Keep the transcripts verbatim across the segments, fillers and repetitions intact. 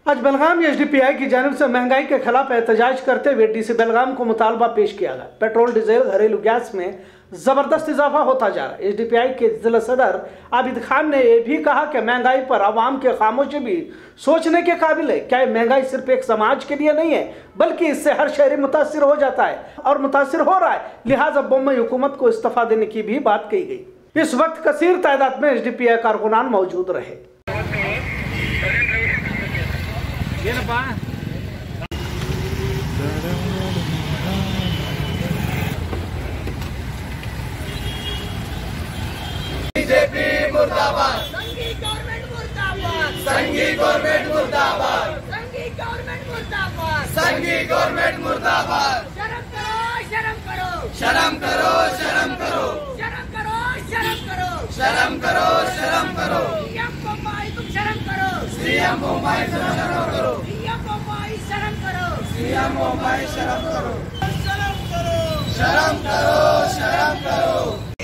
आज बेलगाम एसडीपीआई की जानिब से महंगाई के खिलाफ एहतजाज करते हुए डीसी बेलगाम को मुतालबा पेश किया गया। पेट्रोल डीजल घरेलू गैस में जबरदस्त इजाफा होता जा रहा है। एसडीपीआई के जिला सदर आबिद खान ने यह भी कहा कि महंगाई पर आवाम के खामोशी भी सोचने के काबिल है। क्या महंगाई सिर्फ एक समाज के लिए नहीं है, बल्कि इससे हर शहरी मुतासिर हो जाता है और मुतासिर हो रहा है। लिहाजा बम्बई हुकूमत को इस्तीफा देने की भी बात कही गई। इस वक्त कसीर तादाद में एसडीपीआई कारकुनान मौजूद रहे। बीजेपी मुर्दाबाद, संघी गवर्नमेंट मुर्दाबाद, संघी गवर्नमेंट मुर्दाबाद, संघी गवर्नमेंट मुर्दाबाद, संघी गवर्नमेंट मुर्दाबाद। शर्म करो, शर्म करो, शर्म करो, शर्म करो, शर्म करो, शर्म करो, शर्म करो, शर्म करो। सीएम बम्बई तुम शर्म करो, सीएम बम्बई शर्म करो, सीएम बम्बई शर्म करो, सीएम बम्बई शर्म करो, शर्म करो, शर्म करो, शर्म करो।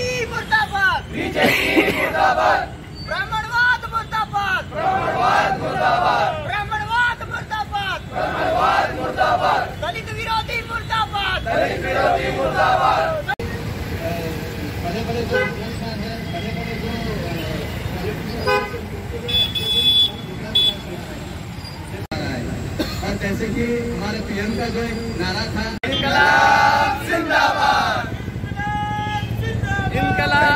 बीजेपी मुर्दाबाद, ब्राह्मणवाद मुर्दाबाद, ब्राह्मणवाद मुर्दाबाद, ब्राह्मणवाद मुर्दाबाद, ब्राह्मणवाद मुर्दाबाद, दलित विरोधी मुर्दाबाद, दलित विरोधी मुर्दाबाद। बड़े बड़े जो है, बड़े बड़े जो और जैसे कि हमारे पीएम का जो नारा था, इनकलाब जिंदाबाद, इनकलाब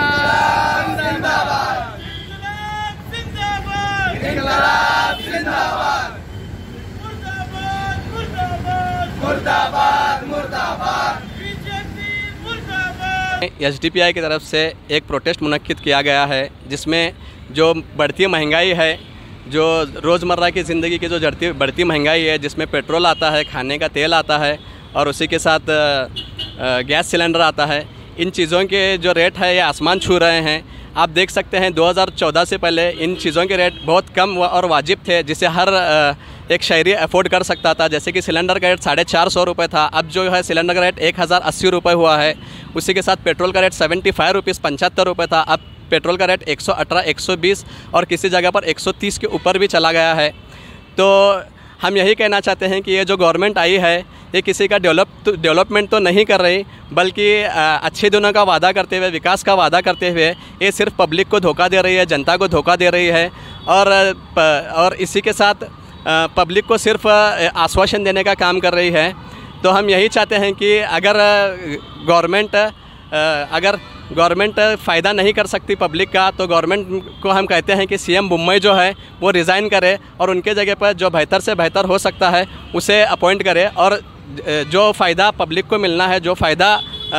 मुर्दाबाद, मुर्दाबाद, बीजेपी मुर्दाबाद। एसडीपीआई की तरफ से एक प्रोटेस्ट मुनक्किद किया गया है, जिसमें जो बढ़ती महंगाई है, जो रोज़मर्रा की ज़िंदगी की जो बढ़ती बढ़ती महंगाई है, जिसमें पेट्रोल आता है, खाने का तेल आता है और उसी के साथ गैस सिलेंडर आता है, इन चीज़ों के जो रेट है ये आसमान छू रहे हैं। आप देख सकते हैं दो हज़ार चौदह से पहले इन चीज़ों के रेट बहुत कम और वाजिब थे, जिसे हर एक शहरी अफोर्ड कर सकता था। जैसे कि सिलेंडर का रेट साढ़े चार सौ रुपये था, अब जो है सिलेंडर का रेट एक हज़ार अस्सी रुपये हुआ है। उसी के साथ पेट्रोल का रेट सेवेंटी फाइव रुपीज़ पचहत्तर रुपये था, अब पेट्रोल का रेट एक सौ अठारह, एक सौ बीस और किसी जगह पर एक सौ तीस के ऊपर भी चला गया है। तो हम यही कहना चाहते हैं कि ये जो गवर्नमेंट आई है, ये किसी का डेवलप डेवलपमेंट तो नहीं कर रही, बल्कि अच्छे दिनों का वादा करते हुए, विकास का वादा करते हुए ये सिर्फ पब्लिक को धोखा दे रही है, जनता को धोखा दे रही है। और और इसी के साथ पब्लिक को सिर्फ आश्वासन देने का काम कर रही है। तो हम यही चाहते हैं कि अगर गवर्नमेंट अगर गवर्नमेंट फ़ायदा नहीं कर सकती पब्लिक का, तो गवर्नमेंट को हम कहते हैं कि सीएम मुंबई जो है वो रिज़ाइन करे और उनके जगह पर जो बेहतर से बेहतर हो सकता है उसे अपॉइंट करे, और जो फ़ायदा पब्लिक को मिलना है, जो फ़ायदा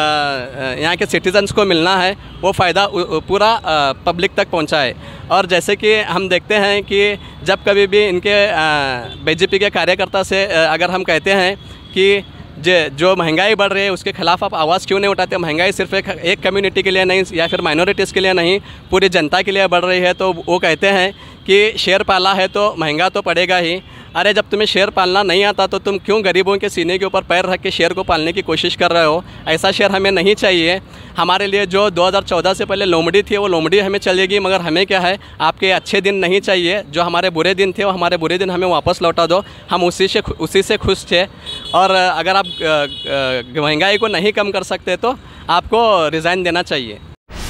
यहाँ के सिटीजन्स को मिलना है, वो फ़ायदा पूरा पब्लिक तक पहुँचाए। और जैसे कि हम देखते हैं कि जब कभी भी इनके बीजेपी के कार्यकर्ता से अगर हम कहते हैं कि जो महंगाई बढ़ रही है उसके खिलाफ आप आवाज़ क्यों नहीं उठाते, महंगाई सिर्फ एक एक कम्युनिटी के लिए नहीं या फिर माइनॉरिटीज़ के लिए नहीं, पूरी जनता के लिए बढ़ रही है, तो वो कहते हैं कि शेर पाला है तो महंगा तो पड़ेगा ही। अरे जब तुम्हें शेर पालना नहीं आता तो तुम क्यों गरीबों के सीने के ऊपर पैर रख के शेर को पालने की कोशिश कर रहे हो? ऐसा शेर हमें नहीं चाहिए। हमारे लिए जो दो हज़ार चौदह से पहले लोमड़ी थी वो लोमड़ी हमें चलेगी, मगर हमें क्या है, आपके अच्छे दिन नहीं चाहिए। जो हमारे बुरे दिन थे वो हमारे बुरे दिन हमें वापस लौटा दो, हम उसी से उसी से खुश थे। और अगर आप महंगाई को नहीं कम कर सकते तो आपको रिज़ाइन देना चाहिए।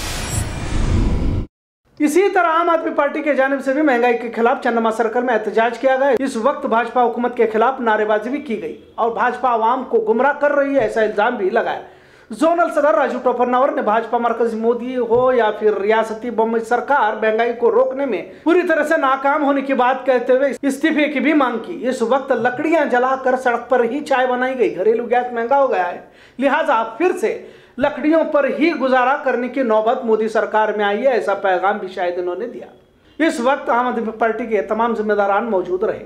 इसी तरह आम आदमी पार्टी के जानिब से भी महंगाई के खिलाफ चंदमा सर्कल में एहतजाज किया गया। इस वक्त भाजपा हुकूमत के खिलाफ नारेबाजी भी की गई और भाजपा आवाम को गुमराह कर रही है, ऐसा इल्जाम भी लगाया। जोनल सदर राजू टोपरनवर ने भाजपा मरकजी मोदी हो या फिर रियासती बम्बई सरकार महंगाई को रोकने में पूरी तरह से नाकाम होने की बात कहते हुए इस्तीफे की भी मांग की। इस वक्त लकड़ियां जलाकर सड़क पर ही चाय बनाई गई। घरेलू गैस महंगा हो गया है, लिहाजा फिर से लकड़ियों पर ही गुजारा करने की नौबत मोदी सरकार में आई है, ऐसा पैगाम भी शायद इन्होंने दिया। इस वक्त आम आदमी पार्टी के तमाम जिम्मेदारान मौजूद रहे।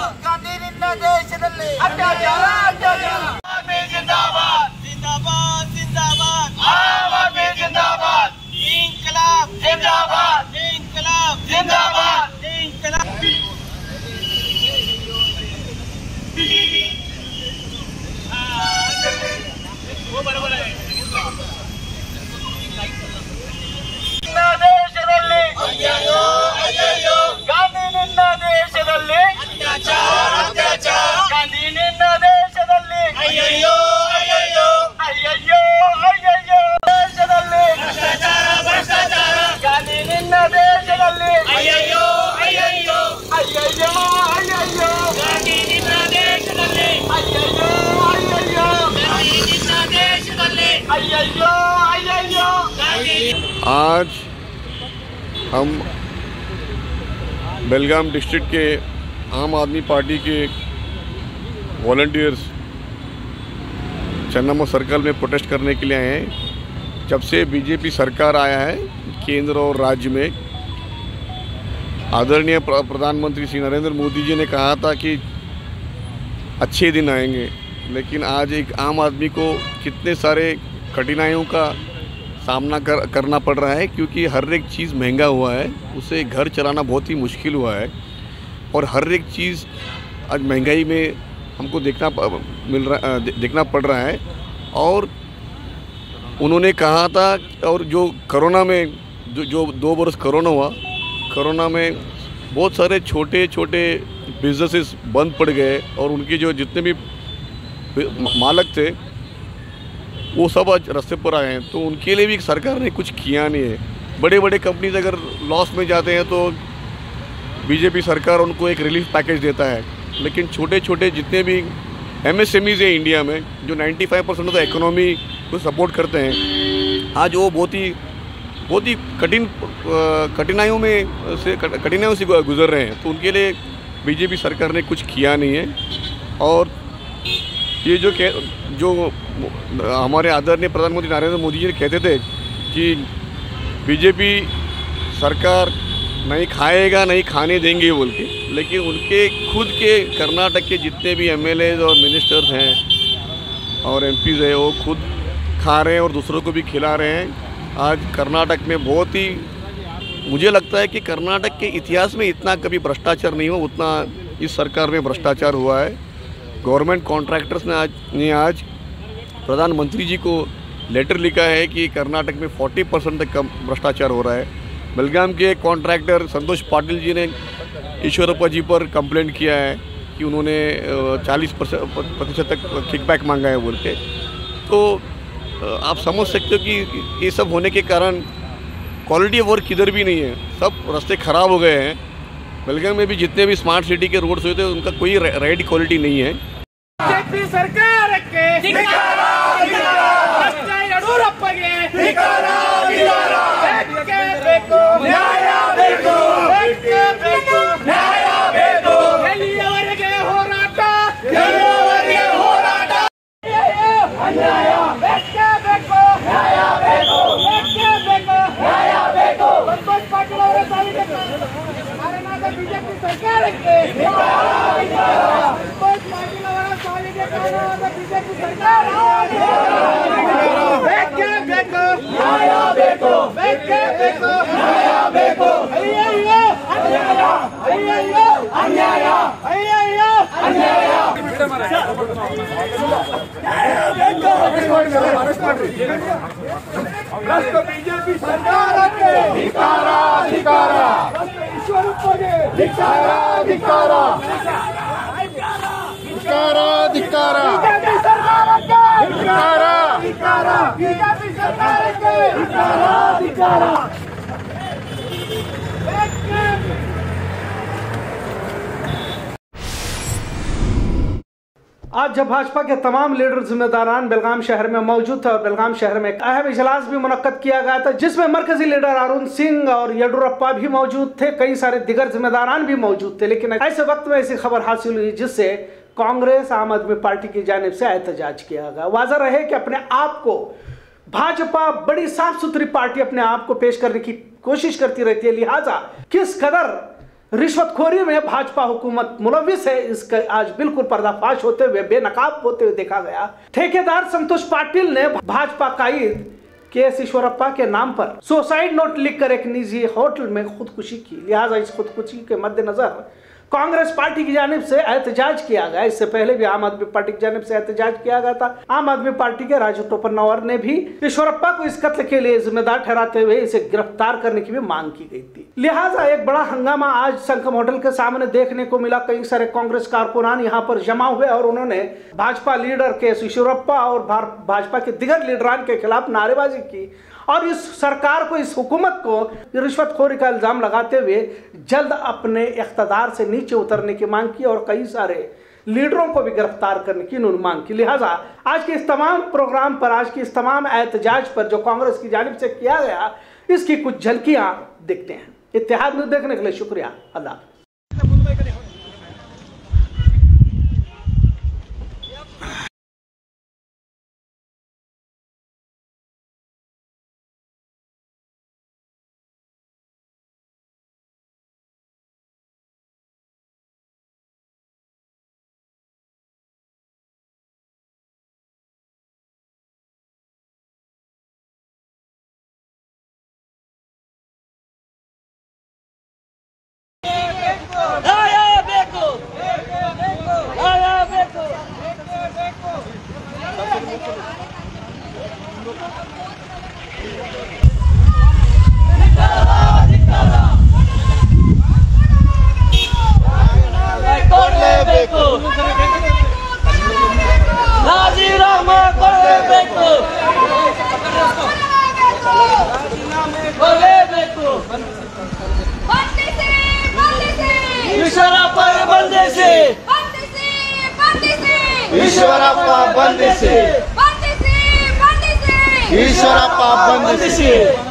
जिंदाबाद जिंदाबाद आज हम बेलगाम डिस्ट्रिक्ट के आम आदमी पार्टी के वॉलंटियर्स चन्नामा सर्कल में प्रोटेस्ट करने के लिए आए हैं। जब से बीजेपी सरकार आया है केंद्र और राज्य में, आदरणीय प्रधानमंत्री श्री नरेंद्र मोदी जी ने कहा था कि अच्छे दिन आएंगे, लेकिन आज एक आम आदमी को कितने सारे कठिनाइयों का सामना कर करना पड़ रहा है, क्योंकि हर एक चीज़ महंगा हुआ है, उसे घर चलाना बहुत ही मुश्किल हुआ है और हर एक चीज़ आज महंगाई में हमको देखना मिल रहा देखना पड़ रहा है। और उन्होंने कहा था, और जो कोरोना में जो जो दो बरस कोरोना हुआ, कोरोना में बहुत सारे छोटे छोटे बिजनेसेस बंद पड़ गए और उनके जो जितने भी मालिक थे वो सब आज रास्ते पर आए हैं। तो उनके लिए भी सरकार ने कुछ किया नहीं है। बड़े बड़े कंपनीज अगर लॉस में जाते हैं तो बीजेपी सरकार उनको एक रिलीफ पैकेज देता है, लेकिन छोटे छोटे जितने भी एमएसएमईज है इंडिया में, जो पचानवे परसेंट ऑफ द इकोनॉमी को सपोर्ट करते हैं, आज वो बहुत ही बहुत ही कठिन कठिनाइयों में से कठिनाइयों से गुजर रहे हैं। तो उनके लिए बीजेपी सरकार ने कुछ किया नहीं है। और ये जो जो हमारे आदरणीय प्रधानमंत्री नरेंद्र मोदी जी कहते थे कि बीजेपी सरकार नहीं खाएगा नहीं खाने देंगे बोल के, लेकिन उनके खुद के कर्नाटक के जितने भी एमएलए और मिनिस्टर्स हैं और एमपीज़ हैं, वो खुद खा रहे हैं और दूसरों को भी खिला रहे हैं। आज कर्नाटक में बहुत ही, मुझे लगता है कि कर्नाटक के इतिहास में इतना कभी भ्रष्टाचार नहीं हुआ, उतना इस सरकार में भ्रष्टाचार हुआ है। गवर्नमेंट कॉन्ट्रैक्टर्स ने आज ने आज प्रधानमंत्री जी को लेटर लिखा है कि कर्नाटक में चालीस परसेंट तक कम भ्रष्टाचार हो रहा है। बेलगाम के कॉन्ट्रैक्टर संतोष पाटिल जी ने ईश्वरप्पा जी पर कंप्लेंट किया है कि उन्होंने चालीस प्रतिशत तक किकबैक मांगा है बोल के। तो आप समझ सकते हो कि ये सब होने के कारण क्वालिटी ऑफ वर्क किधर भी नहीं है, सब रास्ते ख़राब हो गए हैं। बेलगाम में भी जितने भी स्मार्ट सिटी के रोड्स हुए थे उनका कोई राइड क्वालिटी नहीं है। बीजेपी सरकार के ಧಿಕ್ಕಾರ ಧಿಕ್ಕಾರ ಯಡಿಯೂರಪ್ಪಗೆ ಧಿಕ್ಕಾರ ಧಿಕ್ಕಾರ ಬೇಕೇ ಬೇಕು ನ್ಯಾಯ ಬೇಕು ಬೇಕೇ ಬೇಕು ನ್ಯಾಯ ಬೇಕು ಎಲ್ಲಿಯವರೆಗೆ ಹೋರಾಟ ಎಲ್ಲಿಯವರೆಗೆ ಹೋರಾಟ ಅನ್ಯಾಯ ಬೇಕೇ ಬೇಕು ನ್ಯಾಯ ಬೇಕು ಬೇಕೇ ಬೇಕು ನ್ಯಾಯ ಬೇಕು ಸಂತೋಷ್ ಪಾಟೀಲ್ ಅವರ ಸಾವಿಗೆ ಕಾರಣವಾದ ಬಿಜೆಪಿ ಸರ್ಕಾರಕ್ಕೆ ಧಿಕ್ಕಾರ ಧಿಕ್ಕಾರ ಸಂತೋಷ್ ಪಾಟೀಲ್ ಅವರ ಸಾವಿಗೆ ಕಾರಣವಾದ ಬಿಜೆಪಿ ಸರ್ಕಾರ ಬೇಕೇ ಬೇಕು ನ್ಯಾಯ ಬೇಕು ಬೇಕೇ ಬೇಕು ನ್ಯಾಯ ಬೇಕು ಅಯ್ಯಯ್ಯೋ ಅನ್ಯಾಯ ಅಯ್ಯಯ್ಯೋ ಅನ್ಯಾಯ ಅಯ್ಯಯ್ಯೋ ಅನ್ಯಾಯ ರಾಷ್ಟ್ರ ಬಿಜೆಪಿ ಸರ್ಕಾರಕ್ಕೆ ಧಿಕ್ಕಾರ ಧಿಕ್ಕಾರ ಈಶ್ವರಪ್ಪಗೆ ಧಿಕ್ಕಾರ ಧಿಕ್ಕಾರ ಧಿಕ್ಕಾರ ಧಿಕ್ಕಾರ ಬಿಜೆಪಿ ಸರ್ಕಾರಕ್ಕೆ ಧಿಕ್ಕಾರ ಧಿಕ್ಕಾರ ಬಿಜೆಪಿ ಸರ್ಕಾರಕ್ಕೆ ಧಿಕ್ಕಾರ ಧಿಕ್ಕಾರ आज जब भाजपा के तमाम लीडर जिम्मेदारान बेलगाम शहर में मौजूद थे और बेलगाम शहर में एक अहम इजलास भी मुनक्कद किया गया था, जिसमें मरकजी लीडर अरुण सिंह और येडियूरप्पा भी मौजूद थे, कई सारे दिगर जिम्मेदारान भी मौजूद थे। लेकिन ऐसे वक्त में ऐसी खबर हासिल हुई जिससे कांग्रेस आम आदमी पार्टी की जानिब से एहतजाज किया गया। वाज़ह रहे कि अपने आप को भाजपा बड़ी साफ सुथरी पार्टी अपने आप को पेश करने की कोशिश करती रहती है, लिहाजा किस कदर रिश्वतखोरी में भाजपा हुकूमत मुलविस है इसका आज बिल्कुल पर्दाफाश होते हुए, बेनकाब होते हुए देखा गया। ठेकेदार संतोष पाटिल ने भाजपा कायद के एस ईश्वरप्पा के नाम पर सुसाइड नोट लिखकर एक निजी होटल में खुदकुशी की। लिहाजा इस खुदकुशी के मद्देनजर कांग्रेस पार्टी की जानिब से एहतजाज किया गया। इससे पहले भी आम आदमी पार्टी की जानिब से एहतजाज किया गया था। आम आदमी पार्टी के राजू टोपन्नावर ने भी ईश्वरप्पा को इस कत्ल के लिए जिम्मेदार ठहराते हुए इसे गिरफ्तार करने की भी मांग की गई थी। लिहाजा एक बड़ा हंगामा आज संगम होटल के सामने देखने को मिला। कई सारे कांग्रेस कारकुनान यहाँ पर जमा हुए और उन्होंने Bhajpa leader K S Eshwarappa और भाजपा के दिगर लीडरान के खिलाफ नारेबाजी की और इस सरकार को, इस हुकूमत को रिश्वतखोरी का इल्जाम लगाते हुए जल्द अपने इख्तदार से नीचे उतरने की मांग की। और कई सारे लीडरों को भी गिरफ्तार करने की उन्होंने मांग की। लिहाजा आज के इस तमाम प्रोग्राम पर, आज के इस तमाम एहतजाज पर जो कांग्रेस की जानिब से किया गया, इसकी कुछ झलकियां देखते हैं। इत्तेहाद न्यूज़ देखने के लिए शुक्रिया। अल्लाह। ಈಶ್ವರಪ್ಪ ಬಂಧಿಸಿ, ಈಶ್ವರಪ್ಪ ಬಂಧಿಸಿ,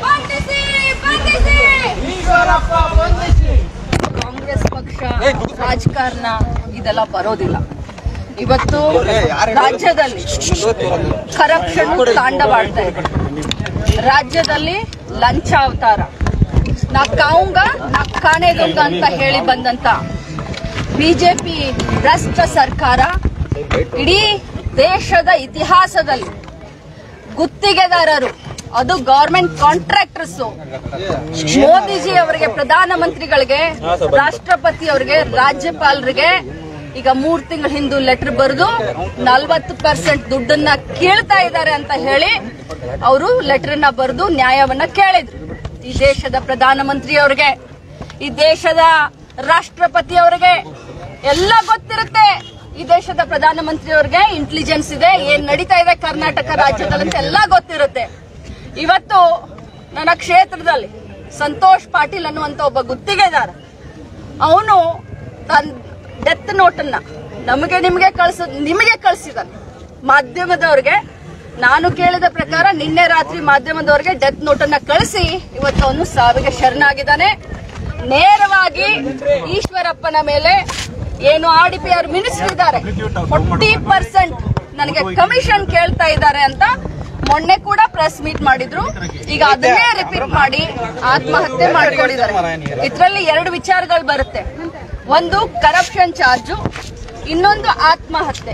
ಈಶ್ವರಪ್ಪ ಬಂಧಿಸಿ. ಕಾಂಗ್ರೆಸ್ ಪಕ್ಷ ರಾಜಕಾರಣ ಇದೆಲ್ಲ ಬರೋದಿಲ್ಲ. ಇವತ್ತು ರಾಜ್ಯದಲ್ಲಿ ಕರಪ್ಷನ್ ತಾಂಡವಾಡ್ತಾ ಇದೆ. ರಾಜ್ಯದಲ್ಲಿ ಲಂಚ ಅವತಾರ, ನಾ ಕಾವುಂಗ ನಾ ಕಾನೆ ದುಂಗ ಅಂತ ಹೇಳಿ ಬಂದಂತ ಬಿಜೆಪಿ ಭ್ರಷ್ಟ ಸರ್ಕಾರ ಇಡೀ ದೇಶದ ಇತಿಹಾಸದಲ್ಲಿ ಗುತ್ತಿಗೆದಾರರು, ಅದು ಗವರ್ಮೆಂಟ್ ಕಾಂಟ್ರಾಕ್ಟರ್ಸ್, ಮೋದಿಜಿ ಅವರಿಗೆ, ಪ್ರಧಾನಮಂತ್ರಿಗಳಿಗೆ, ರಾಷ್ಟ್ರಪತಿ ಅವರಿಗೆ, ರಾಜ್ಯಪಾಲರಿಗೆ ಈಗ ಮೂರ್ ತಿಂಗಳ ಹಿಂದೆ ಲೆಟರ್ ಬರೆದು ನಲ್ವತ್ತು ಪರ್ಸೆಂಟ್ ದುಡ್ಡನ್ನ ಕೇಳ್ತಾ ಇದ್ದಾರೆ ಅಂತ ಹೇಳಿ ಅವರು ಲೆಟರ್ ನ ಬರೆದು ನ್ಯಾಯವನ್ನ ಕೇಳಿದ್ರು. ಈ ದೇಶದ ಪ್ರಧಾನಮಂತ್ರಿ ಅವರಿಗೆ, ಈ ದೇಶದ ರಾಷ್ಟ್ರಪತಿ ಅವರಿಗೆ ಎಲ್ಲ ಗೊತ್ತಿರುತ್ತೆ. ಈ ದೇಶದ ಪ್ರಧಾನಮಂತ್ರಿ ಅವರಿಗೆ ಇಂಟೆಲಿಜೆನ್ಸ್ ಇದೆ, ಏನ್ ನಡೀತಾ ಇದೆ ಕರ್ನಾಟಕ ರಾಜ್ಯದಲ್ಲಿ ಅಂತ ಎಲ್ಲ ಗೊತ್ತಿರುತ್ತೆ. ಇವತ್ತು ನನ್ನ ಕ್ಷೇತ್ರದಲ್ಲಿ ಸಂತೋಷ್ ಪಾಟೀಲ್ ಅನ್ನುವಂತ ಒಬ್ಬ ಗುತ್ತಿಗೆದಾರ, ಅವನು ತನ್ನ ಡೆತ್ ನೋಟನ್ನ ನಮಗೆ ನಿಮಗೆ ಕಳಿಸ ನಿಮಗೆ ಕಳಿಸಿದಾನೆ ಮಾಧ್ಯಮದವ್ರಿಗೆ. ನಾನು ಕೇಳಿದ ಪ್ರಕಾರ ನಿನ್ನೆ ರಾತ್ರಿ ಮಾಧ್ಯಮದವರಿಗೆ ಡೆತ್ ನೋಟನ್ನ ಕಳಿಸಿ ಇವತ್ತು ಅವನು ಸಾವಿಗೆ ಶರಣಾಗಿದ್ದಾನೆ. ನೇರವಾಗಿ ಈಶ್ವರಪ್ಪನ ಮೇಲೆ ಏನು R D P R minister ಇದ್ದಾರೆ, ಫೋರ್ಟಿ ಪರ್ಸೆಂಟ್ ನನಗೆ ಕಮಿಷನ್ ಕೇಳ್ತಾ ಇದ್ದಾರೆ ಅಂತ ಮೊನ್ನೆ ಕೂಡ ಪ್ರೆಸ್ ಮೀಟ್ ಮಾಡಿದ್ರು. ಈಗ ಅದನ್ನೇ ರಿಪೀಟ್ ಮಾಡಿ ಆತ್ಮಹತ್ಯೆ ಮಾಡಿಕೊಂಡಿದ್ದಾರೆ. ಇದರಲ್ಲಿ ಎರಡು ವಿಚಾರಗಳು ಬರುತ್ತೆ. ಒಂದು ಕರಪ್ಷನ್ ಚಾರ್ಜು, ಇನ್ನೊಂದು ಆತ್ಮಹತ್ಯೆ.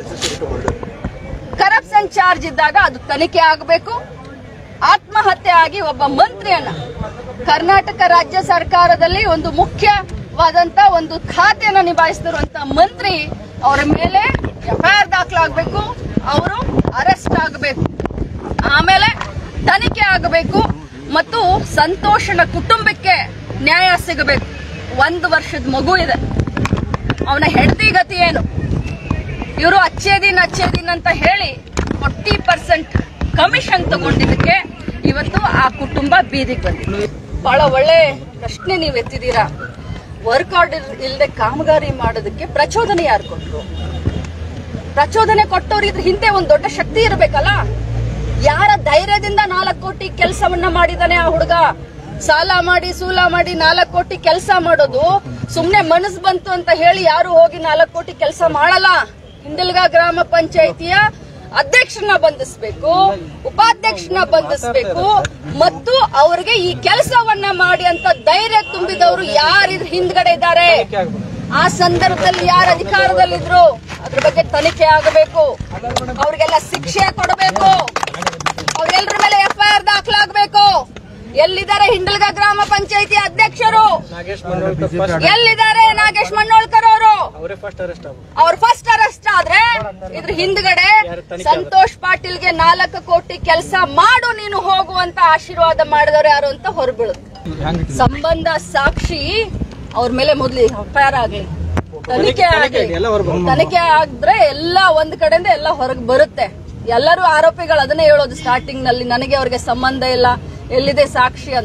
ಕರಪ್ಷನ್ ಚಾರ್ಜ್ ಇದ್ದಾಗ ಅದು ತನಿಖೆ ಆಗಬೇಕು. ಆತ್ಮಹತ್ಯೆ ಆಗಿ ಒಬ್ಬ ಮಂತ್ರಿಯನ್ನ, ಕರ್ನಾಟಕ ರಾಜ್ಯ ಸರ್ಕಾರದಲ್ಲಿ ಒಂದು ಮುಖ್ಯವಾದಂತ ಒಂದು ಖಾತೆಯನ್ನು ನಿಭಾಯಿಸ್ತಿರುವಂತ ಮಂತ್ರಿ, ಅವರ ಮೇಲೆ ಎಫ್ಐಆರ್ ದಾಖಲಾಗಬೇಕು, ಅವರು ಅರೆಸ್ಟ್ ಆಗಬೇಕು, ಆಮೇಲೆ ತನಿಖೆ ಆಗಬೇಕು ಮತ್ತು ಸಂತೋಷನ ಕುಟುಂಬಕ್ಕೆ ನ್ಯಾಯ ಸಿಗಬೇಕು. ಒಂದು ವರ್ಷದ ಮಗು ಇದೆ, ಅವನ ಹೆಂಡತಿ ಗತಿ ಏನು? ಇವರು ಅಚ್ಚೇ ದಿನ ಅಚ್ಚೇ ದಿನ ಅಂತ ಹೇಳಿ ಫೋರ್ಟಿ ಪರ್ಸೆಂಟ್ ಕಮಿಷನ್ ತಗೊಂಡಿದ್ದಕ್ಕೆ ಇವತ್ತು ಆ ಕುಟುಂಬ ಬೀದಿಗೆ ಬಂದಿದೆ. ಬಹಳ ಒಳ್ಳೆ ಪ್ರಶ್ನೆ ನೀವು ಎತ್ತಿದ್ದೀರಾ. ವರ್ಕ್ ಆರ್ಡರ್ ಇಲ್ಲದೆ ಕಾಮಗಾರಿ ಮಾಡೋದಕ್ಕೆ ಪ್ರಚೋದನೆ ಯಾರು ಕೊಟ್ಟರು? ಪ್ರಚೋದನೆ ಕೊಟ್ಟವ್ರು ಇದ್ರ ಹಿಂದೆ ಒಂದು ದೊಡ್ಡ ಶಕ್ತಿ ಇರಬೇಕಲ್ಲ. ಯಾರ ಧೈರ್ಯದಿಂದ ನಾಲ್ಕು ಕೋಟಿ ಕೆಲಸವನ್ನ ಮಾಡಿದಾನೆ ಆ ಹುಡುಗ? ಸಾಲ ಮಾಡಿ ಸೂಲ ಮಾಡಿ ನಾಲ್ಕು ಕೋಟಿ ಕೆಲಸ ಮಾಡೋದು ಸುಮ್ನೆ ಮನಸ್ಸು ಬಂತು ಅಂತ ಹೇಳಿ ಯಾರು ಹೋಗಿ ನಾಲ್ಕು ಕೋಟಿ ಕೆಲಸ ಮಾಡಲ್ಲ. ಹಿಂದಲ್ಗ ಗ್ರಾಮ ಪಂಚಾಯಿತಿಯ ಅಧ್ಯಕ್ಷರನ್ನ ಬಂಧಿಸಬೇಕು, ಉಪಾಧ್ಯಕ್ಷರನ್ನ ಬಂಧಿಸಬೇಕು ಮತ್ತು ಅವರಿಗೆ ಈ ಕೆಲಸವನ್ನ ಮಾಡಿ ಅಂತ ಧೈರ್ಯ ತುಂಬಿದವರು ಯಾರಿದ್ರ ಹಿಂದ್ಗಡೆ ಇದ್ದಾರೆ? ಆ ಸಂದರ್ಭದಲ್ಲಿ ಯಾರು ಅಧಿಕಾರದಲ್ಲಿದ್ರು ಅದ್ರ ಬಗ್ಗೆ ತನಿಖೆ ಆಗಬೇಕು. ಅವ್ರಿಗೆಲ್ಲ ಶಿಕ್ಷೆ ಕೊಡಬೇಕು, ಅವ್ರೆಲ್ಲರ ಮೇಲೆ ಎಫ್ಐಆರ್ ದಾಖಲಾಗಬೇಕು. ಎಲ್ಲಿದ್ದಾರೆ ಹಿಂಡಲ್ಗ ಗ್ರಾಮ ಪಂಚಾಯಿತಿ ಅಧ್ಯಕ್ಷರು? ಎಲ್ಲಿದ್ದಾರೆ ನಾಗೇಶ್ ಮಣ್ಣೋಳ್ಕರ್ ಅವರು? ಅವ್ರು ಫಸ್ಟ್ ಅರೆಸ್ಟ್ ಆದ್ರೆ ಇದ್ರ ಹಿಂದ್ಗಡೆ ಸಂತೋಷ್ ಪಾಟೀಲ್ಗೆ ನಾಲ್ಕು ಕೋಟಿ ಕೆಲಸ ಮಾಡು ನೀನು ಹೋಗುವಂತ ಆಶೀರ್ವಾದ ಮಾಡಿದವರು ಯಾರು ಅಂತ ಹೊರಬೀಳುತ್ತೆ. ಸಂಬಂಧ ಸಾಕ್ಷಿ ಅವ್ರ ಮೇಲೆ ಮೊದ್ಲು ಎಫ್ಐಆರ್ ಆಗ್ಲಿ, ತನಿಖೆ ಆಗ್ಲಿ. ತನಿಖೆ ಆದ್ರೆ ಎಲ್ಲ ಒಂದ್ ಕಡೆಯಿಂದ ಎಲ್ಲ ಹೊರಗೆ ಬರುತ್ತೆ. ಎಲ್ಲರೂ ಆರೋಪಿಗಳು ಅದನ್ನೇ ಹೇಳೋದು ಸ್ಟಾರ್ಟಿಂಗ್ ನಲ್ಲಿ, ನನಗೆ ಅವ್ರಿಗೆ ಸಂಬಂಧ ಇಲ್ಲ, ಎಲ್ಲಿದೆ ಸಾಕ್ಷಿ ಅಂತ.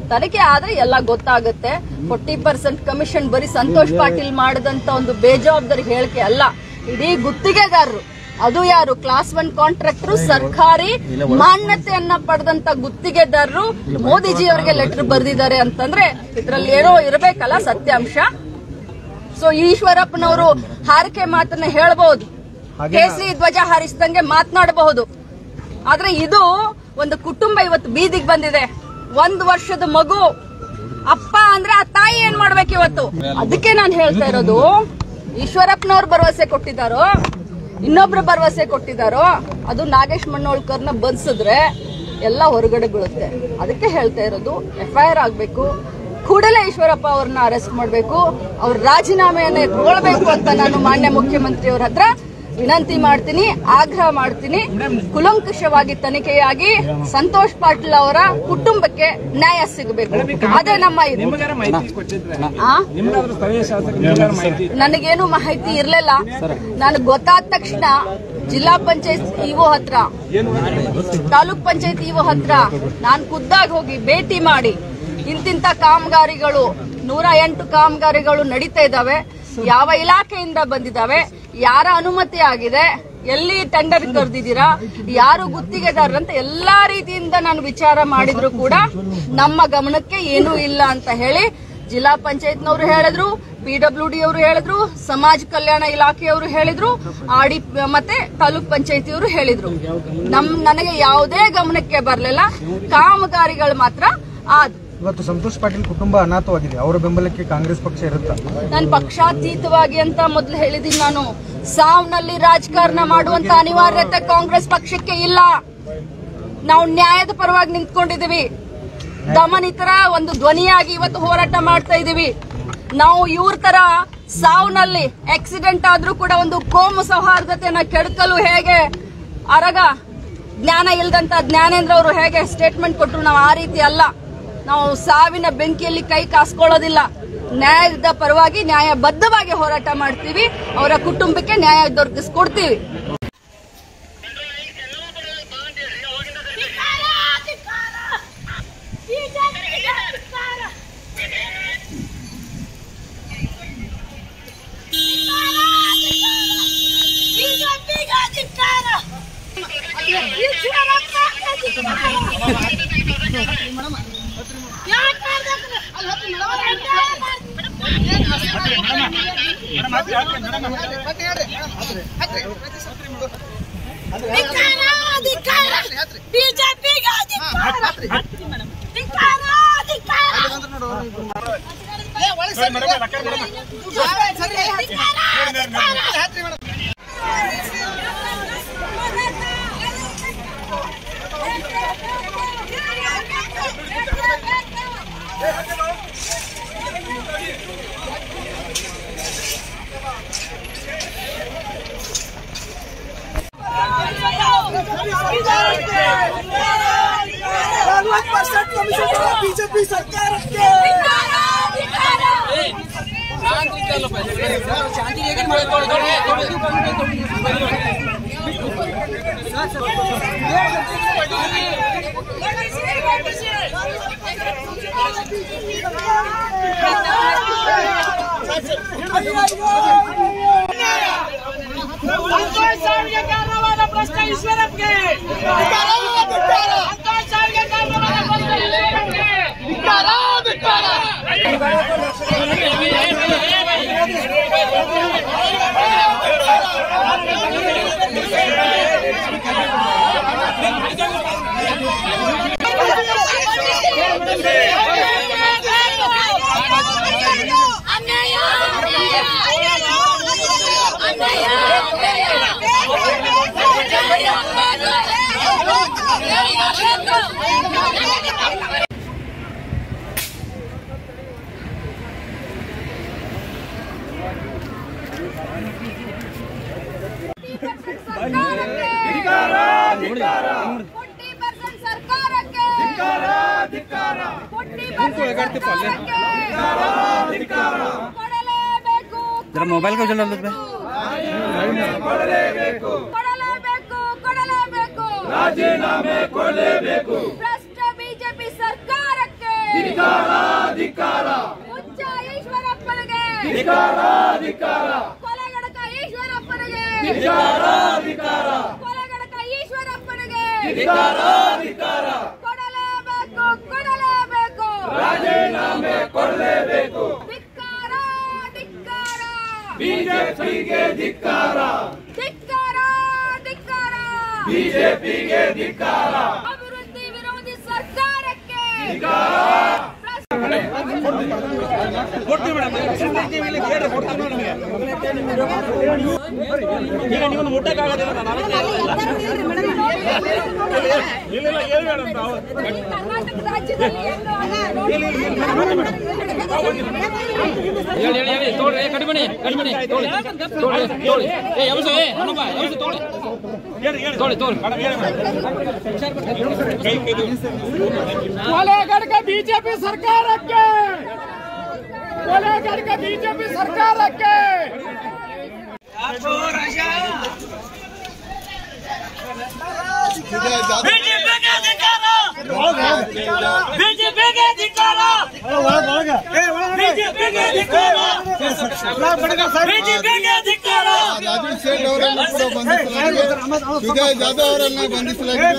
ತನಿಖೆ ಆದ್ರೆ ಎಲ್ಲ ಗೊತ್ತಾಗುತ್ತೆ. ಫೋರ್ಟಿ ಪರ್ಸೆಂಟ್ ಕಮಿಷನ್ ಬರೀ ಸಂತೋಷ್ ಪಾಟೀಲ್ ಮಾಡಿದಂತ ಒಂದು ಬೇಜವಾಬ್ದಾರಿ ಹೇಳಿಕೆ ಅಲ್ಲ, ಇಡೀ ಗುತ್ತಿಗೆದಾರರು, ಅದು ಯಾರು ಕ್ಲಾಸ್ ಒನ್ ಕಾಂಟ್ರಾಕ್ಟರ್ ಸರ್ಕಾರಿ ಮಾನ್ಯತೆಯನ್ನ ಪಡೆದಂತ ಗುತ್ತಿಗೆದಾರರು ಮೋದಿಜಿ ಅವರಿಗೆ ಲೆಟರ್ ಬರೆದಿದ್ದಾರೆ ಅಂತಂದ್ರೆ ಇದ್ರಲ್ಲಿ ಏನೋ ಇರಬೇಕಲ್ಲ ಸತ್ಯಾಂಶ. ಸೊ ಈಶ್ವರಪ್ಪನವರು ಹಾರಿಕೆ ಮಾತನ್ನ ಹೇಳಬಹುದು, ಕೇಸರಿ ಧ್ವಜ ಹಾರಿಸಿದಂಗೆ ಮಾತನಾಡಬಹುದು, ಆದ್ರೆ ಇದು ಒಂದು ಕುಟುಂಬ ಇವತ್ತು ಬೀದಿಗೆ ಬಂದಿದೆ. ಒಂದು ವರ್ಷದ ಮಗು ಅಪ್ಪ ಅಂದ್ರೆ ಆ ತಾಯಿ ಏನ್ ಮಾಡ್ಬೇಕು ಇವತ್ತು? ಅದಕ್ಕೆ ನಾನು ಹೇಳ್ತಾ ಇರೋದು, ಈಶ್ವರಪ್ಪನವ್ರು ಭರವಸೆ ಕೊಟ್ಟಿದ್ದಾರೋ ಇನ್ನೊಬ್ರು ಭರವಸೆ ಕೊಟ್ಟಿದ್ದಾರೋ ಅದು ನಾಗೇಶ್ ಮಣ್ಣೋಳ್ಕರ್ನ ಬಂಧಿಸಿದ್ರೆ ಎಲ್ಲ ಹೊರಗಡೆ ಬೀಳುತ್ತೆ. ಅದಕ್ಕೆ ಹೇಳ್ತಾ ಇರೋದು, ಎಫ್ ಐ ಆರ್ ಆಗ್ಬೇಕು, ಕೂಡಲೇ ಈಶ್ವರಪ್ಪ ಅವ್ರನ್ನ ಅರೆಸ್ಟ್ ಮಾಡಬೇಕು, ಅವ್ರ ರಾಜೀನಾಮೆಯನ್ನ ಎತ್ಕೊಳ್ಬೇಕು ಅಂತ ನಾನು ಮಾನ್ಯ ಮುಖ್ಯಮಂತ್ರಿಯವರ ಹತ್ರ ವಿನಂತಿ ಮಾಡ್ತೀನಿ, ಆಗ್ರಹ ಮಾಡ್ತೀನಿ. ಕುಲಂಕುಷವಾಗಿ ತನಿಖೆಯಾಗಿ ಸಂತೋಷ್ ಪಾಟೀಲ್ ಅವರ ಕುಟುಂಬಕ್ಕೆ ನ್ಯಾಯ ಸಿಗಬೇಕು, ಅದೇ ನಮ್ಮ ಇದು. ನನಗೇನು ಮಾಹಿತಿ ಇರಲಿಲ್ಲ. ನನಗೆ ಗೊತ್ತಾದ ತಕ್ಷಣ ಜಿಲ್ಲಾ ಪಂಚಾಯತ್ ಇಒ ಹತ್ರ, ತಾಲೂಕ್ ಪಂಚಾಯತ್ ಇಒ ಹತ್ರ ನಾನು ಖುದ್ದಾಗಿ ಹೋಗಿ ಭೇಟಿ ಮಾಡಿ ಇಂತಿಂತ ಕಾಮಗಾರಿಗಳು ನೂರ ಎಂಟು ಕಾಮಗಾರಿಗಳು ನಡೀತಾ ಇದ್ದಾವೆ, ಯಾವ ಇಲಾಖೆಯಿಂದ ಬಂದಿದ್ದಾವೆ, ಯಾರ ಅನುಮತಿ ಆಗಿದೆ, ಎಲ್ಲಿ ಟೆಂಡರ್ ಕರೆದಿದ್ದೀರಾ, ಯಾರು ಗುತ್ತಿಗೆದಾರರಂತ ಎಲ್ಲಾ ರೀತಿಯಿಂದ ನಾನು ವಿಚಾರ ಮಾಡಿದ್ರು ಕೂಡ ನಮ್ಮ ಗಮನಕ್ಕೆ ಏನೂ ಇಲ್ಲ ಅಂತ ಹೇಳಿ ಜಿಲ್ಲಾ ಪಂಚಾಯತ್ನವರು ಹೇಳಿದ್ರು, ಪಿಡಬ್ಲ್ಯೂ ಡಿ ಅವರು ಹೇಳಿದ್ರು, ಸಮಾಜ ಕಲ್ಯಾಣ ಇಲಾಖೆಯವರು ಹೇಳಿದ್ರು, ಆಡಿ ಮತ್ತೆ ತಾಲೂಕ್ ಪಂಚಾಯತಿಯವರು ಹೇಳಿದ್ರು. ನಮ್ ನನಗೆ ಯಾವುದೇ ಗಮನಕ್ಕೆ ಬರಲಿಲ್ಲ. ಕಾಮಗಾರಿಗಳು ಮಾತ್ರ ಆದ್ ಇವತ್ತು ಸಂತೋಷ್ ಪಾಟೀಲ್ ಕುಟುಂಬ ಅನಾಥವಾಗಿದೆ, ಅವರ ಬೆಂಬಲಕ್ಕೆ ಕಾಂಗ್ರೆಸ್ ಪಕ್ಷ ಇರುತ್ತಾ? ನಾನು ಪಕ್ಷಾತೀತವಾಗಿ ಅಂತ ಮೊದಲು ಹೇಳಿದೀನಿ. ನಾನು ಸಾವ್ನಲ್ಲಿ ರಾಜಕಾರಣ ಮಾಡುವಂತ ಅನಿವಾರ್ಯತೆ ಕಾಂಗ್ರೆಸ್ ಪಕ್ಷಕ್ಕೆ ಇಲ್ಲ. ನಾವು ನ್ಯಾಯದ ಪರವಾಗಿ ನಿಂತ್ಕೊಂಡಿದೀವಿ, ದಮನಿತರ ಒಂದು ಧ್ವನಿಯಾಗಿ ಇವತ್ತು ಹೋರಾಟ ಮಾಡ್ತಾ ಇದೀವಿ. ನಾವು ಇವ್ರ ತರ ಸಾವ್ನಲ್ಲಿ ಆಕ್ಸಿಡೆಂಟ್ ಆದ್ರೂ ಕೂಡ ಒಂದು ಕೋಮು ಸೌಹಾರ್ದತೆಯನ್ನ ಕೆಡಕಲು ಹೇಗೆ ಅರಗ ಜ್ಞಾನ ಇಲ್ದಂತ ಜ್ಞಾನೇಂದ್ರ ಅವರು ಹೇಗೆ ಸ್ಟೇಟ್ಮೆಂಟ್ ಕೊಟ್ಟರು, ನಾವು ಆ ರೀತಿ ಅಲ್ಲ. ನಾವು ಸಾವಿನ ಬೆಂಕಿಯಲ್ಲಿ ಕೈ ಕಾಸ್ಕೊಳ್ಳೋದಿಲ್ಲ. ನ್ಯಾಯದ ಪರವಾಗಿ ನ್ಯಾಯಬದ್ಧವಾಗಿ ಹೋರಾಟ ಮಾಡ್ತೀವಿ, ಅವರ ಕುಟುಂಬಕ್ಕೆ ನ್ಯಾಯ ದೊರಕಿಸ್ಕೊಡ್ತೀವಿ. बीजेपी सरकार प्रश्न ईश्वरप्पಗೆ जरा मोबाइल को चला लो ರಾಜೀನಾಮೆ ಕೊಡಲೇಬೇಕು ಭ್ರಷ್ಟ ಬಿಜೆಪಿ ಸರ್ಕಾರಕ್ಕೆ ಹುಚ್ಚ ಈಶ್ವರಪ್ಪನಿಗೆ ಕೊಲೆಗಡಕ ಈಶ್ವರಪ್ಪನಿಗೆ ಕೊಲೆಗಡಕ ಈಶ್ವರಪ್ಪನಿಗೆ ಕೊಡಲೇಬೇಕು ಕೊಡಲೇಬೇಕು ರಾಜೀನಾಮೆ ಕೊಡಲೇಬೇಕು. ಧಿಕ್ಕಾರ ಧಿಕ್ಕಾರ ಬಿಜೆಪಿಗೆ ಧಿಕ್ಕಾರ, ಧಿಕ್ಕಾರ ಧಿಕ್ಕಾರ ಬಿಜೆಪಿಗೆ ಧಿಕ್ಕಾರ, ಅಭಿವೃದ್ಧಿ ವಿರೋಧಿ ಸರ್ಕಾರಕ್ಕೆ ಕರ್ನಾಟಕ ರಾಜ್ಯದಲ್ಲಿ ಕೊಲೆಗಡಕ ಬಿಜೆಪಿ ಸರ್ಕಾರಕ್ಕೆ, ಕೊಲೆಗಡಕ ಬಿಜೆಪಿ ಸರ್ಕಾರಕ್ಕೆ. ಬಿಜೆಪಿಗೆ ಧಿಕ್ಕಾರ, ಬಿಜೆಪಿಗೆ ಧಿಕ್ಕಾರ, ಬಿಜೆಪಿಗೆ ಧಿಕ್ಕಾರ, ಬಿಜೆಪಿಗೆ ಧಿಕ್ಕಾರ. ರಾಜೀವ್ ಸೇಠ್ ಅವರನ್ನು ಕೂಡ ಬಂಧಿಸಲಾಗಿದೆ. ವಿಜಯ್ ಜಾಧವ್ ಅವರನ್ನು ಬಂಧಿಸಲಾಗಿದೆ.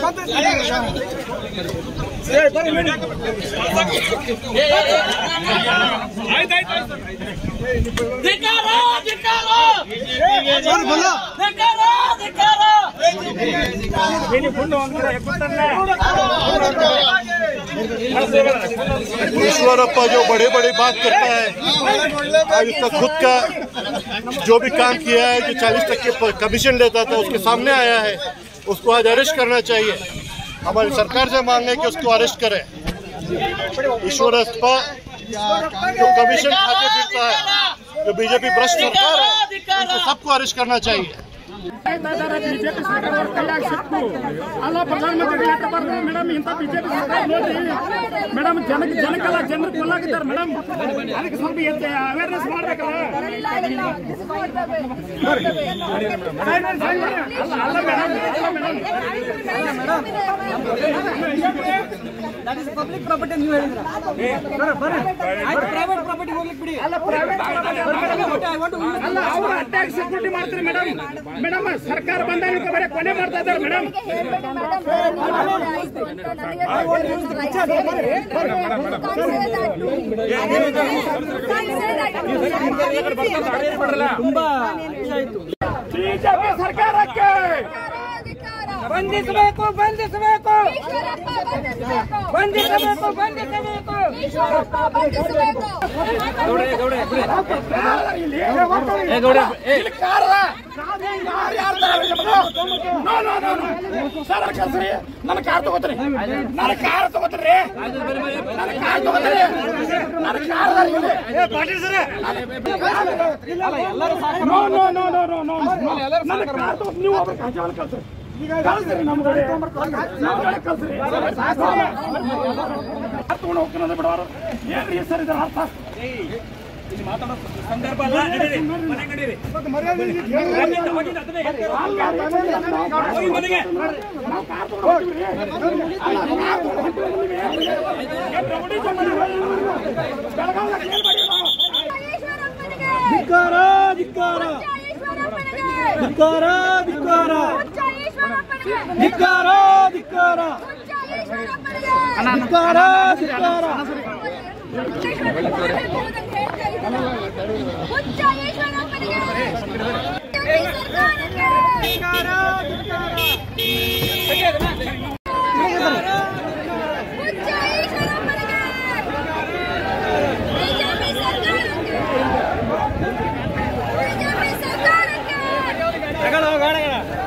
ಧಿಕ್ಕಾರ, ಧಿಕ್ಕಾರ, ಧಿಕ್ಕಾರ, ಧಿಕ್ಕಾರ. ईश्वरप्पा जो बड़े बड़े बात करता है, आज उसका खुद का जो भी काम किया है, जो चालीस टक्के कमीशन लेता था उसके सामने आया है, उसको आज अरेस्ट करना चाहिए। हमारी सरकार से मांगे कि उसको अरेस्ट करें। ईश्वरप्पा जो कमीशन खाते फिरता है, जो बीजेपी भ्रष्ट सरकार है, उनको सबको अरेस्ट करना चाहिए। ಬಿಜೆಪಿ ಸರ್ಕಾರ ಕೈಯಾಗ ಸಿಕ್ತು ಅಲ್ಲ ಪ್ರಧಾನಮಂತ್ರಿ ಮೇಡಮ್ ಇಂಥ ಬಿಜೆಪಿ ಸರ್ಕಾರ ನೋಡ್ರಿ ಮೇಡಮ್ ಜನಕ್ಕೆ ಜನಕ್ಕೆಲ್ಲ ಜನರು ಕೊಲ್ಲಾಗಿದ್ದಾರೆ ಮೇಡಮ್. ಅದಕ್ಕೆ ಸ್ವಲ್ಪ ಅವೇರ್ನೆಸ್ ಮಾಡ್ಬೇಕಲ್ಲ. ಅಲ್ಲ ಮೇಡಮ್, ಪಬ್ಲಿಕ್ ಪ್ರಾಪರ್ಟಿ ನೀವು ಹೇಳಿದ್ರ ಪ್ರೈವೇಟ್ ಪ್ರಾಪರ್ಟಿ ಹೋಗ್ಲಿಕ್ಕೆ ಬಿಡಿ. ಅಲ್ಲ ಪ್ರೈವೇಟ್ ಅಲ್ಲ ಅವ್ರು ಅಟ್ಯಾಕ್ ಸೆಕ್ಯೂರಿಟಿ ಮಾಡ್ತಾರೆ ಮೇಡಮ್. ಮೇಡಮ್ ಸರ್ಕಾರ ಬಂದಾಗ ಬರೀ ಕೊನೆ ಮಾಡ್ತಾ ಇದ್ದಾರೆ ಮೇಡಮ್. ಬಿಜೆಪಿ ಸರ್ಕಾರಕ್ಕೆ ಬಂಧಿಸಬೇಕು, ಬಂಧಿಸಬೇಕು, ಬಂಧಿಸಬೇಕು, ಬಂಧಿಸಬೇಕು. ನನ್ನ ಕಾರ್ ತಗೋತೀರಿ, ನನ್ನ ಕಾರ್ ತಗೋತೀರಿ, ನನ್ನ ಕಾರ್ ತಗೋತೀರಿ, ನನ್ನ car Patil sir. No no no no no no ನನ್ನ ಕಾರ್ ತಗೋ. ನೀವು ಒಬ್ಬರು ಕಾಂಚಾವಲ್ ಕಳ್ಸ್ರಿ, ಕಳ್ಸ್ರಿ ನಮ್ಮ ಕಡೆ ಕಳ್ಸ್ರಿ. ತಗೊಂಡು ಹೋಗ್ತೀನಿ ಬಿಡೋರು ಏನ್ರಿ ಸರ್ ಇದರ ಅರ್ಥ? ಮಾತಾಡೋ ಸಂದರ್ಭ ಅಲ್ಲ. ನಡೀರಿ ಮನೆ ನಡೀರಿ. ಮನೆಗೆ ನಾವು ಕಾರ್ ತಗೊಂಡು ಹೋಗ್ತೀವಿ. ಧಿಕ್ಕಾರ, ಧಿಕ್ಕಾರ, ಧಿಕ್ಕಾರ, ಧಿಕ್ಕಾರ, ಧಿಕ್ಕಾರ, ಧಿಕ್ಕಾರ, ಧಿಕ್ಕಾರ, ಧಿಕ್ಕಾರ. ಸರ್ಕಾರಕ್ಕೆ